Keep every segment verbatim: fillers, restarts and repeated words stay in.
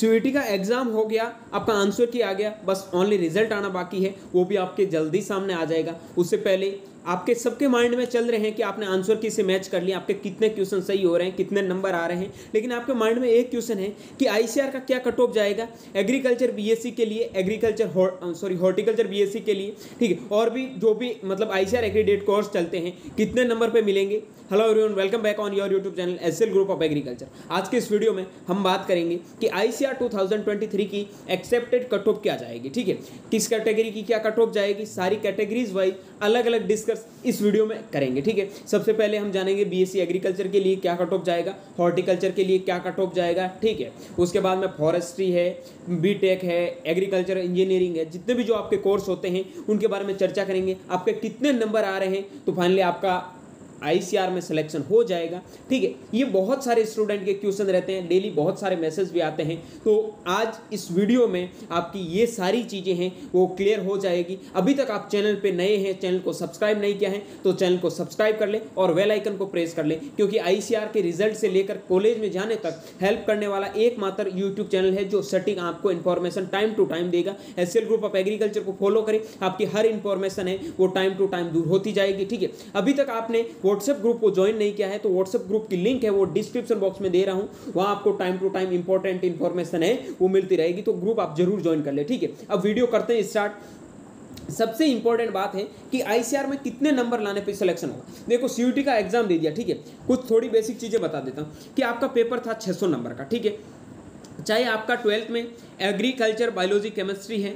CUET का exam हो गया, आपका आंसर की आ गया, बस ओनली रिजल्ट आना बाकी है, वो भी आपके जल्दी सामने आ जाएगा। उससे पहले आपके सबके माइंड में चल रहे हैं कि आपने आंसर की से मैच कर लिया, आपके कितने क्वेश्चन सही हो रहे हैं, कितने नंबर आ रहे हैं, लेकिन आपके माइंड में एक क्वेश्चन है कि आईसीआर का क्या कट ऑफ जाएगा एग्रीकल्चर बीएससी के लिए, एग्रीकल्चर सॉरी हॉर्टिकल्चर बीएससी के लिए, ठीक है, और भी जो भी मतलब आईसीआर एग्रीडेट कोर्स चलते हैं कितने नंबर पे मिलेंगे। Hello everyone, welcome back on your YouTube channel SL group of agriculture. आज के इस वीडियो में हम बात करेंगे कि ICR two thousand twenty three की एक्सेप्टेड कट ऑफ क्या जाएगी, ठीक है, किस कैटेगरी की क्या कट ऑफ जाएगी, सारी कैटेगरीज वाइज अलग अलग डिस्कस इस वीडियो में करेंगे, ठीक है। सबसे पहले हम जानेंगे बीएससी एग्रीकल्चर के लिए क्या कट ऑफ जाएगा, हॉर्टिकल्चर के लिए क्या कट ऑफ जाएगा, ठीक है। उसके बाद में फॉरेस्ट्री है, बीटेक है, एग्रीकल्चर इंजीनियरिंग है, जितने भी जो आपके कोर्स होते हैं उनके बारे में चर्चा करेंगे, आपके कितने नंबर आ रहे हैं, तो फाइनली आपका आईसीआर में सिलेक्शन हो जाएगा, ठीक है। ये बहुत सारे स्टूडेंट के क्वेश्चन रहते हैं, डेली बहुत सारे मैसेज भी आते हैं, तो आज इस वीडियो में आपकी ये सारी चीज़ें हैं वो क्लियर हो जाएगी। अभी तक आप चैनल पे नए हैं, चैनल को सब्सक्राइब नहीं किया है तो चैनल को सब्सक्राइब कर लें और बेल आइकन को प्रेस कर लें, क्योंकि आईसीआर के रिजल्ट से लेकर कॉलेज में जाने तक हेल्प करने वाला एकमात्र यूट्यूब चैनल है जो सटीक आपको इन्फॉर्मेशन टाइम टू टाइम देगा। एसएल ग्रुप ऑफ एग्रीकल्चर को फॉलो करें, आपकी हर इंफॉर्मेशन है वो टाइम टू टाइम दूर होती जाएगी, ठीक है। अभी तक आपने व्हाट्सएप ग्रुप को ज्वाइन नहीं किया है तो व्हाट्सएप ग्रुप की लिंक है वो डिस्क्रिप्शन बॉक्स में दे रहा हूं, वहां आपको time to time important information है वो मिलती रहेगी, तो ग्रुप आप जरूर ज्वाइन कर ले, ठीक है। अब वीडियो करते हैं स्टार्ट। सबसे इंपॉर्टेंट बात है कि आईसीआर में कितने नंबर लाने पे सिलेक्शन होगा। देखो सीयूईटी का एग्जाम दे दिया, ठीक है, कुछ थोड़ी बेसिक चीजें बता देता हूं कि आपका पेपर था छह सौ नंबर का, ठीक है। चाहे आपका ट्वेल्थ में एग्रीकल्चर बायोलॉजी केमिस्ट्री है,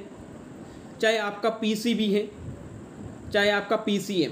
चाहे आपका पीसीबी है, चाहे आपका पीसीएम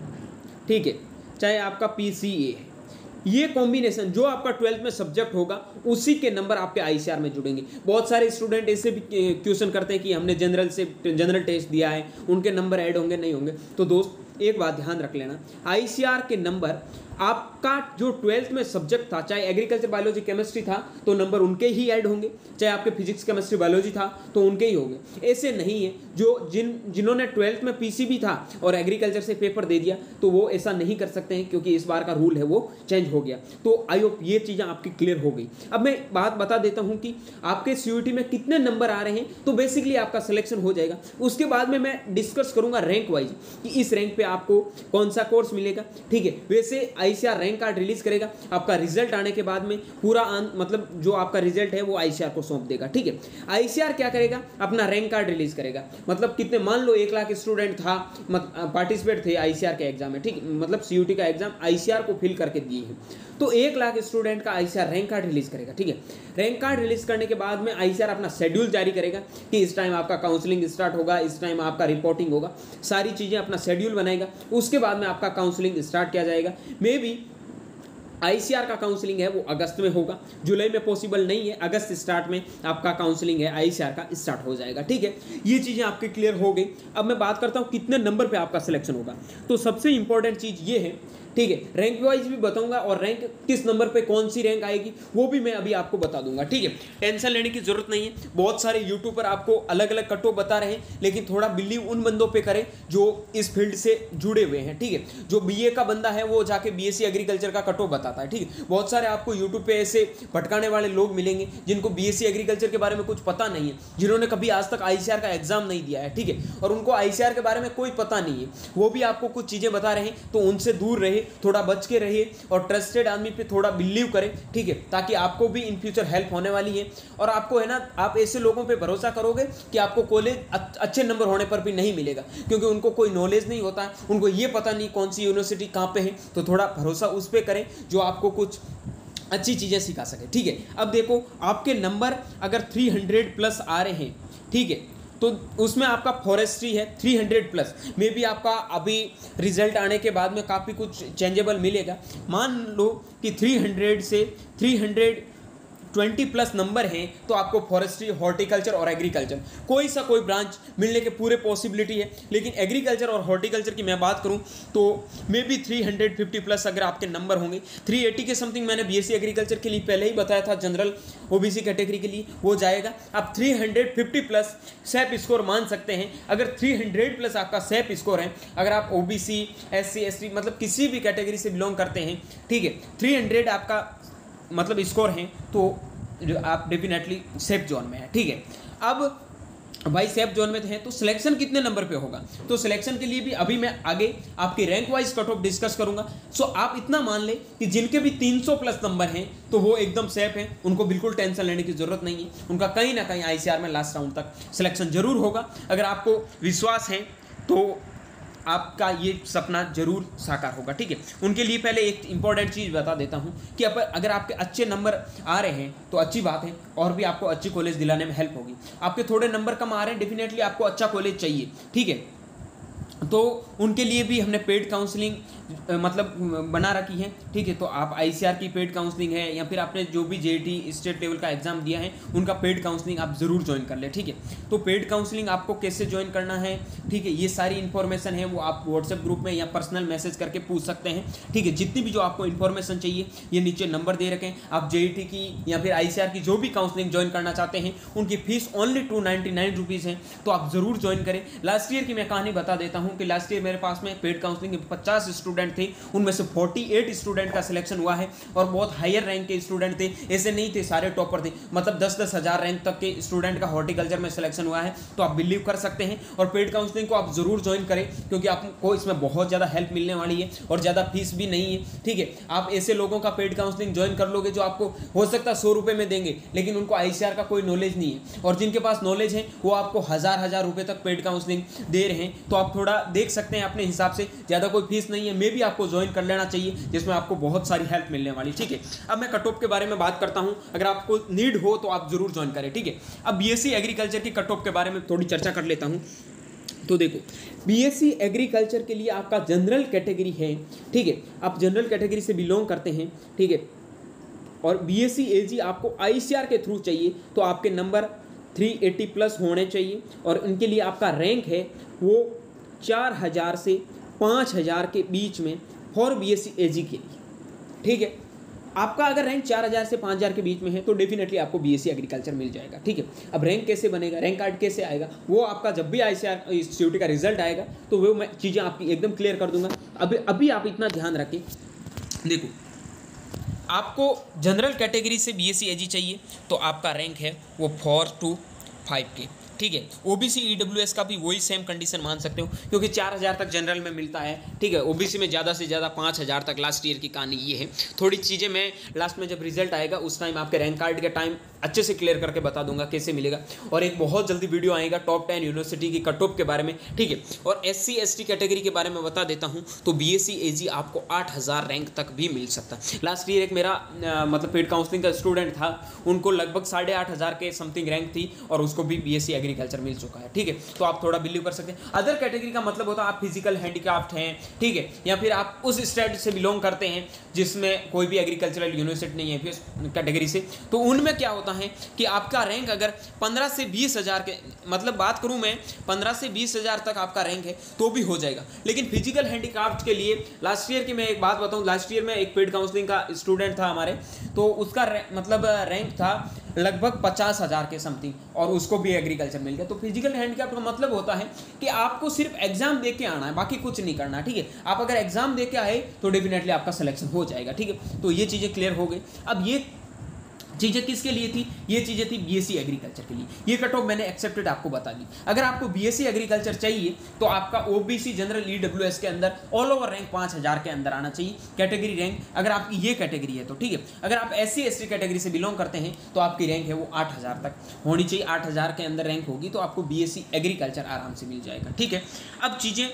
है, ठीक है, चाहे आपका पीसीए है, ये कॉम्बिनेशन जो आपका ट्वेल्थ में सब्जेक्ट होगा उसी के नंबर आपके आईसीआर में जुड़ेंगे। बहुत सारे स्टूडेंट ऐसे भी क्वेश्चन करते हैं कि हमने जनरल से जनरल टेस्ट दिया है, उनके नंबर ऐड होंगे नहीं होंगे। तो दोस्त एक बात ध्यान रख लेना, आईसीआर के नंबर आपका जो ट्वेल्थ में सब्जेक्ट था, चाहे एग्रीकल्चर बायोलॉजी केमिस्ट्री था तो नंबर उनके ही ऐड होंगे, चाहे आपके फिजिक्स केमिस्ट्री बायोलॉजी था तो उनके ही होंगे। ऐसे नहीं है जो जिन जिन्होंने ट्वेल्थ में पीसीबी था और एग्रीकल्चर से पेपर दे दिया तो वो ऐसा नहीं कर सकते हैं, क्योंकि इस बार का रूल है वो चेंज हो गया। तो आई होप ये चीज़ें आपकी क्लियर हो गई। अब मैं बात बता देता हूँ कि आपके सीयूईटी में कितने नंबर आ रहे हैं, तो बेसिकली आपका सिलेक्शन हो जाएगा। उसके बाद में मैं डिस्कस करूंगा रैंक वाइज कि इस रैंक पे आपको कौन सा कोर्स मिलेगा, ठीक है। वैसे आईसीआर रैंक कार्ड रिलीज करेगा, आपका रिजल्ट आने के बाद में पूरा आन, मतलब जो आपका रिजल्ट है वो आईसीआर को सौंप देगा, ठीक है। आईसीआर क्या करेगा, अपना रैंक कार्ड रिलीज करेगा, मतलब कितने, मान लो एक लाख स्टूडेंट था पार्टिसिपेट थे आईसीआर के एग्जाम में, ठीक, मतलब सीयूईटी का एग्जाम आईसीआर को फिल करके दिए हैं, तो एक लाख स्टूडेंट का आईसीआर रैंक कार्ड रिलीज करेगा, ठीक है। रैंक कार्ड रिलीज करने के बाद में आईसीआर अपना शेड्यूल जारी करेगा कि इस टाइम आपका काउंसलिंग स्टार्ट होगा, इस टाइम आपका रिपोर्टिंग होगा, सारी चीजें अपना शेड्यूल बनाएगा। उसके बाद में आपका काउंसलिंग स्टार्ट किया जाएगा। मे बी आईसीआर का काउंसलिंग है वो अगस्त में होगा, जुलाई में पॉसिबल नहीं है, अगस्त स्टार्ट में आपका काउंसलिंग है आईसीआर का स्टार्ट हो जाएगा, ठीक है। ये चीज़ें आपकी क्लियर हो गई। अब मैं बात करता हूँ कितने नंबर पे आपका सिलेक्शन होगा। तो सबसे इंपॉर्टेंट चीज़ ये है, ठीक है, रैंक वाइज भी बताऊंगा और रैंक किस नंबर पे कौन सी रैंक आएगी वो भी मैं अभी आपको बता दूंगा, ठीक है। टेंशन लेने की जरूरत नहीं है। बहुत सारे यूट्यूब पर आपको अलग अलग कट ऑफ बता रहे हैं, लेकिन थोड़ा बिलीव उन बंदों पे करें जो इस फील्ड से जुड़े हुए हैं, ठीक है। जो बीए का बंदा है वो जाके बीएससी एग्रीकल्चर का कट ऑफ बताता है, ठीक है। बहुत सारे आपको यूट्यूब पे ऐसे भटकाने वाले लोग मिलेंगे जिनको बीएससी एग्रीकल्चर के बारे में कुछ पता नहीं है, जिन्होंने कभी आज तक आईसीआर का एग्जाम नहीं दिया है, ठीक है, और उनको आईसीआर के बारे में कोई पता नहीं है, वो भी आपको कुछ चीजें बता रहे हैं, तो उनसे दूर रहे, थोड़ा बच के रहिए और ट्रस्टेड आदमी पे थोड़ा बिलीव करें, ठीक है, ताकि आपको भी इन फ्यूचर हेल्प होने वाली है। और आपको है ना, आप ऐसे लोगों पे भरोसा करोगे कि आपको कॉलेज अच्छे नंबर होने पर भी नहीं मिलेगा, क्योंकि उनको कोई नॉलेज नहीं होता है, उनको ये पता नहीं कौन सी यूनिवर्सिटी कहाँ पे है, तो थोड़ा भरोसा उस पर करें जो आपको कुछ अच्छी चीज़ें सिखा सके, ठीक है। अब देखो आपके नंबर अगर तीन सौ प्लस आ रहे हैं, ठीक है, तो उसमें आपका फॉरेस्ट्री है तीन सौ प्लस, मे बी आपका अभी रिजल्ट आने के बाद में काफ़ी कुछ चेंजेबल मिलेगा। मान लो कि तीन सौ से तीन सौ बीस प्लस नंबर हैं तो आपको फॉरेस्ट्री, हॉर्टिकल्चर और एग्रीकल्चर कोई सा कोई ब्रांच मिलने के पूरे पॉसिबिलिटी है। लेकिन एग्रीकल्चर और हॉर्टिकल्चर की मैं बात करूं तो मे बी तीन सौ पचास प्लस अगर आपके नंबर होंगे, तीन सौ अस्सी के समथिंग मैंने बीएससी एग्रीकल्चर के लिए पहले ही बताया था, जनरल ओबीसी कैटेगरी के लिए वो जाएगा। आप तीन सौ पचास प्लस सेप स्कोर मान सकते हैं। अगर तीन सौ प्लस आपका सेप स्कोर है, अगर आप ओबीसी, एससी, एसटी मतलब किसी भी कैटेगरी से बिलोंग करते हैं, ठीक है, तीन सौ आपका मतलब स्कोर है, तो आप डेफिनेटली सेफ जोन में है। ठीक है, अब भाई सेफ जोन में हैं तो सिलेक्शन कितने नंबर पे होगा, तो सिलेक्शन के लिए भी अभी मैं आगे आपके rank wise cut off discuss करूंगा। सो आप इतना मान लें कि जिनके भी तीन सौ प्लस नंबर हैं तो वो एकदम सेफ हैं, उनको बिल्कुल टेंशन लेने की जरूरत नहीं है, उनका कहीं ना कहीं आईसीआर में लास्ट राउंड तक सिलेक्शन जरूर होगा। अगर आपको विश्वास है तो आपका ये सपना जरूर साकार होगा। ठीक है, उनके लिए पहले एक इंपॉर्टेंट चीज़ बता देता हूँ कि अगर आपके अच्छे नंबर आ रहे हैं तो अच्छी बात है, और भी आपको अच्छी कॉलेज दिलाने में हेल्प होगी। आपके थोड़े नंबर कम आ रहे हैं, डेफिनेटली आपको अच्छा कॉलेज चाहिए। ठीक है, तो उनके लिए भी हमने पेड काउंसलिंग मतलब बना रखी है। ठीक है, तो आप आईसीआर की पेड काउंसलिंग है या फिर आपने जो भी जेईटी स्टेट लेवल का एग्जाम दिया है उनका पेड काउंसलिंग आप ज़रूर ज्वाइन कर ले। ठीक है, तो पेड काउंसलिंग आपको कैसे ज्वाइन करना है, ठीक है, ये सारी इन्फॉर्मेशन है वो आप व्हाट्सएप ग्रुप में या पर्सनल मैसेज करके पूछ सकते हैं। ठीक है, जितनी भी जो आपको इन्फॉर्मेशन चाहिए ये नीचे नंबर दे रखें। आप जेईटी की या फिर आईसीआर की जो भी काउंसलिंग ज्वाइन करना चाहते हैं उनकी fees only two ninety nine rupees है, तो आप ज़रूर ज्वाइन करें। लास्ट ईयर की मैं कहानी बता देता हूँ कि लास्ट ईयर मेरे पास में पेड काउंसलिंग के पचास स्टूडेंट थे, उनमें से अड़तालीस स्टूडेंट का सिलेक्शन हुआ है और बहुत हायर रैंक के स्टूडेंट थे, ऐसे नहीं थे सारे टॉपर थे, मतलब दस दस हज़ार रैंक तक के स्टूडेंट का हॉर्टिकल्चर में सिलेक्शन हुआ है। तो आप बिलीव कर सकते हैं और पेड काउंसलिंग को आप जरूर ज्वाइन करें क्योंकि आपको इसमें बहुत ज़्यादा हेल्प मिलने वाली है और ज़्यादा फीस भी नहीं है। ठीक है, आप ऐसे लोगों का पेड काउंसलिंग ज्वाइन कर लोगे जो आपको हो सकता है सौ रुपये में देंगे लेकिन उनको आईसीआर का कोई नॉलेज नहीं है, और जिनके पास नॉलेज है वो आपको हज़ार हज़ार रुपये तक पेड काउंसलिंग दे रहे हैं। तो आप थोड़ा देख सकते हैं अपने हिसाब से, ज़्यादा कोई फीस नहीं है, मे भी आपको ज्वाइन कर लेना चाहिए जिसमें आपको बहुत सारी हेल्प मिलने वाली। ठीक है, अब मैं कट ऑफ के बारे में बात करता हूं, अगर आपको नीड हो तो आप जरूर ज्वाइन करें। ठीक है, अब बीएससी एग्रीकल्चर की कट ऑफ के बारे में थोड़ी चर्चा कर लेता हूं। तो देखो, बीएससी एग्रीकल्चर के लिए आपका जनरल कैटेगरी है। ठीक है, आप जनरल कैटेगरी से बिलोंग करते हैं। ठीक है, और बीएससी एजी आपको आईसीआर के थ्रू चाहिए तो आपके नंबर तीन सौ अस्सी प्लस होने चाहिए और उनके लिए आपका रैंक है वो चार हज़ार से पाँच हज़ार के बीच में फॉर बीएससी एजी के लिए। ठीक है, आपका अगर रैंक चार हज़ार से पाँच हज़ार के बीच में है तो डेफिनेटली आपको बीएससी एग्रीकल्चर मिल जाएगा। ठीक है, अब रैंक कैसे बनेगा, रैंक कार्ड कैसे आएगा, वो आपका जब भी आईसीआर सीयूटी का रिजल्ट आएगा तो वो मैं चीज़ें आपकी एकदम क्लियर कर दूंगा। अभी अभी आप इतना ध्यान रखें। देखो, आपको जनरल कैटेगरी से बीएससी एजी चाहिए तो आपका रैंक है वो फोर टू फाइव के। ठीक है, ओबीसी ईडब्ल्यूएस का भी वही सेम कंडीशन मान सकते हो क्योंकि चार हज़ार तक जनरल में मिलता है। ठीक है, ओबीसी में ज़्यादा से ज़्यादा पाँच हज़ार तक लास्ट ईयर की कहानी ये है। थोड़ी चीज़ें मैं लास्ट में जब रिजल्ट आएगा उस टाइम आपके रैंक कार्ड के टाइम अच्छे से क्लियर करके बता दूंगा कैसे मिलेगा, और एक बहुत जल्दी वीडियो आएगा टॉप टेन यूनिवर्सिटी की कट ऑफ के बारे में। ठीक है, और S C S T category के बारे में बता देता हूँ तो बीएससी एजी आपको आठ हज़ार रैंक तक भी मिल सकता है। लास्ट ईयर एक मेरा आ, मतलब पेड काउंसलिंग का स्टूडेंट था, उनको लगभग साढ़े आठ हज़ार के समथिंग रैंक थी और उसको भी बीएससी एग्रीकल्चर मिल चुका है। ठीक है, तो आप थोड़ा बिलीव कर सकते हैं। अदर कैटेगरी का मतलब होता है आप फिजिकल हैंडीक्राफ्ट हैं, ठीक है, या फिर आप उस स्टेट से बिलोंग करते हैं जिसमें कोई भी एग्रीकल्चरल यूनिवर्सिटी नहीं है फिर कैटेगरी से, तो उनमें क्या होता है कि आपका रैंक अगर पंद्रह से बीस हज़ार के, मतलब बात करूं मैं पंद्रह से बीस हज़ार तक आपका रैंक है तो भी हो जाएगा। लेकिन फिजिकल हैंडीक्राफ्ट के लिए लास्ट ईयर की मैं एक बात बताऊं, लास्ट ईयर में एक पेड काउंसलिंग का स्टूडेंट था हमारे, तो उसका मतलब रैंक था लगभग पचास हज़ार के समथिंग और उसको भी एग्रीकल्चर मिल गया। तो फिजिकल हैंडीक्राफ्ट का मतलब होता है कि आपको सिर्फ एग्जाम दे के आना है, बाकी कुछ नहीं करना है। ठीक है, आप अगर एग्जाम दे के आए तो डेफिनेटली आपका सिलेक्शन हो जाएगा। ठीक है, तो ये चीज़ें क्लियर हो गई। अब ये चीज़ें किसके लिए थी, ये चीज़ें थी बीएससी एग्रीकल्चर के लिए। ये कट ऑफ मैंने एक्सेप्टेड आपको बता दी। अगर आपको बीएससी एग्रीकल्चर चाहिए तो आपका ओबीसी जनरल ईडब्ल्यूएस के अंदर ऑल ओवर रैंक पाँच हज़ार के अंदर आना चाहिए कैटेगरी रैंक, अगर आपकी ये कैटेगरी है तो। ठीक है, अगर आप एससी एसटी कैटेगरी से बिलोंग करते हैं तो आपकी रैंक है वो आठ हज़ार तक होनी चाहिए। आठ हज़ार के अंदर रैंक होगी तो आपको बीएससी एग्रीकल्चर आराम से मिल जाएगा। ठीक है, अब चीज़ें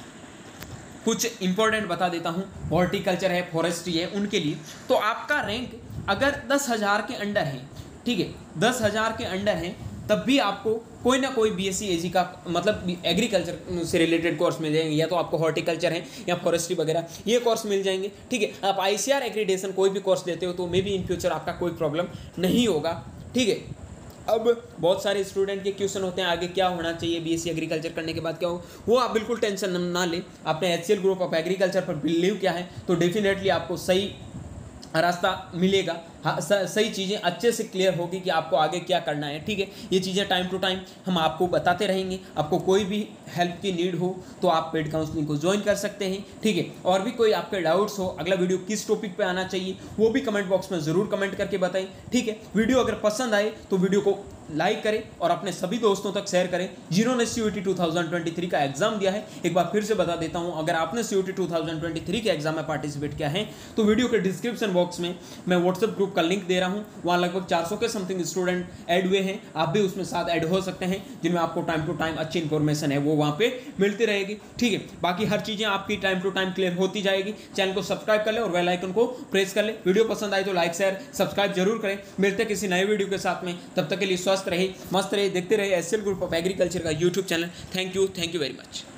कुछ इंपॉर्टेंट बता देता हूँ। हॉर्टिकल्चर है, फॉरेस्ट्री है, उनके लिए तो आपका रैंक अगर दस हज़ार के अंडर है, ठीक है, दस हज़ार के अंडर है, तब भी आपको कोई ना कोई बीएससी एजी का मतलब एग्रीकल्चर से रिलेटेड कोर्स मिल जाएंगे, या तो आपको हॉर्टिकल्चर है या फॉरेस्ट्री वगैरह ये कोर्स मिल जाएंगे। ठीक है, आप आईसीआर एक्रीडेशन कोई भी कोर्स लेते हो तो मे बी इन फ्यूचर आपका कोई प्रॉब्लम नहीं होगा। ठीक है, अब बहुत सारे स्टूडेंट के क्वेश्चन होते हैं आगे क्या होना चाहिए बीएससी एग्रीकल्चर करने के बाद क्या हो, वो आप बिल्कुल टेंशन ना लें। आपने एचसीएल ग्रुप ऑफ एग्रीकल्चर पर बिलीव किया है तो डेफिनेटली आपको सही रास्ता मिलेगा। हाँ, सही चीज़ें अच्छे से क्लियर होगी कि आपको आगे क्या करना है। ठीक है, ये चीज़ें टाइम टू टाइम हम आपको बताते रहेंगे। आपको कोई भी हेल्प की नीड हो तो आप पेड काउंसलिंग को ज्वाइन कर सकते हैं। ठीक है, और भी कोई आपके डाउट्स हो, अगला वीडियो किस टॉपिक पे आना चाहिए, वो भी कमेंट बॉक्स में ज़रूर कमेंट करके बताएं। ठीक है, वीडियो अगर पसंद आए तो वीडियो को लाइक करें और अपने सभी दोस्तों तक शेयर करें जिन्होंने CUET two thousand twenty three का एग्जाम दिया है। एक बार फिर से बता देता हूं, अगर आपने CUET two thousand twenty three के एग्जाम में पार्टिसिपेट किया है तो वीडियो के डिस्क्रिप्शन बॉक्स में मैं व्हाट्सएप ग्रुप का लिंक दे रहा हूं। वहां लगभग चार सौ के समथिंग स्टूडेंट ऐड हुए हैं, आप भी उसमें साथ ऐड हो सकते हैं, जिनमें आपको टाइम टू टाइम अच्छी इंफॉर्मेशन है वो वहां पे मिलती रहेगी। ठीक है, बाकी हर चीजें आपकी टाइम टू टाइम क्लियर होती जाएगी। चैनल को सब्सक्राइब कर ले और बेल आइकन को प्रेस कर ले। वीडियो पसंद आए तो लाइक शेयर सब्सक्राइब जरूर करें। मिलते हैं किसी नए वीडियो के साथ में, तब तक के लिए स्वस्थ रहे, मस्त रहे, देखते रहे एसएल ग्रुप ऑफ एग्रीकल्चर का YouTube channel. Thank you, thank you very much.